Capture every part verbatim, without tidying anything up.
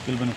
ಇಲ್ಲಿ ಬನ್ನಿ.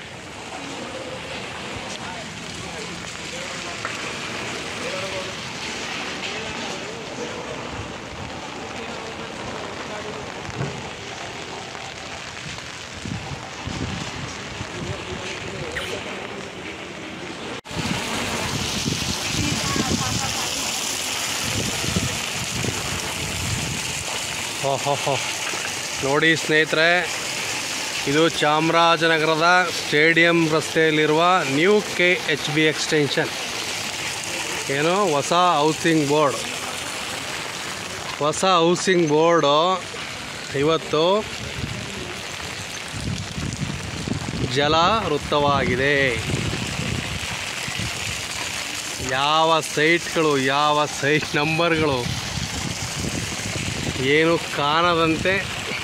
ಓಹೋ ನೋಡಿ ಸ್ನೇಹಿತರೆ, ಇದು ಚಾಮರಾಜನಗರದ ಸ್ಟೇಡಿಯಂ ರಸ್ತೆಯಲ್ಲಿರುವ new K H B extension. ಏನು ಹೊಸ ಹೌಸಿಂಗ್ ಬೋರ್ಡ್ ಹೊಸ ಹೌಸಿಂಗ್ ಬೋರ್ಡು ಇವತ್ತು ಜಲಾವೃತವಾಗಿದೆ. ಯಾವ ಸೈಟ್ಗಳು, ಯಾವ ಸೈಟ್ ನಂಬರ್ಗಳು ಏನು ಕಾಣದಂತೆ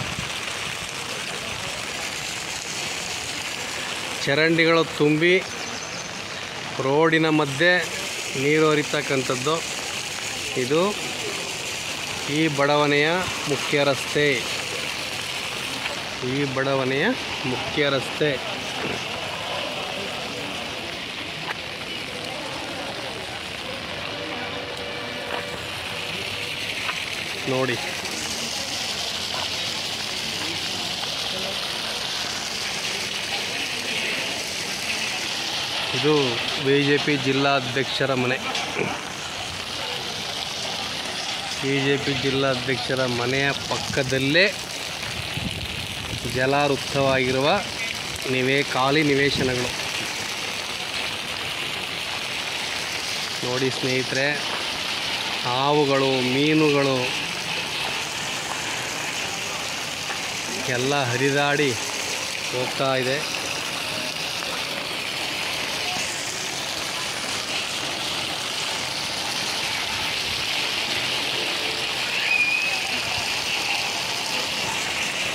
ಚರಂಡಿಗಳು ತುಂಬಿ ರೋಡಿನ ಮಧ್ಯೆ ನೀರು ಹರಿತಕ್ಕಂಥದ್ದು. ಇದು ಈ ಬಡಾವಣೆಯ ಮುಖ್ಯ ರಸ್ತೆ ಈ ಬಡಾವಣೆಯ ಮುಖ್ಯ ರಸ್ತೆ ನೋಡಿ. ಇದು ಬಿ ಜೆ ಪಿ ಜಿಲ್ಲಾಧ್ಯಕ್ಷರ ಮನೆ. ಬಿ ಜೆ ಪಿ ಜಿಲ್ಲಾಧ್ಯಕ್ಷರ ಮನೆಯ ಪಕ್ಕದಲ್ಲೇ ಜಲಾವೃತವಾಗಿರುವ ನಿವೇ ಖಾಲಿ ನಿವೇಶನಗಳು ನೋಡಿ ಸ್ನೇಹಿತರೆ. ಹಾವುಗಳು, ಮೀನುಗಳು ಎಲ್ಲ ಹರಿದಾಡಿ ಹೋಗ್ತಾ ಇದೆ.